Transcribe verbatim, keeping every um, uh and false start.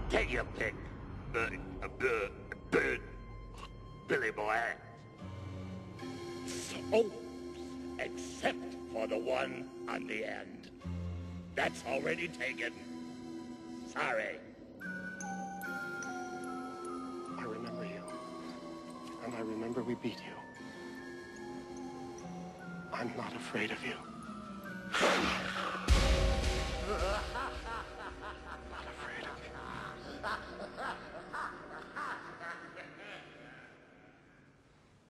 Take your pick, uh, uh, uh, bird, Billy boy. Oh, except for the one on the end. That's already taken. Sorry. I remember you. And I remember we beat you. I'm not afraid of you.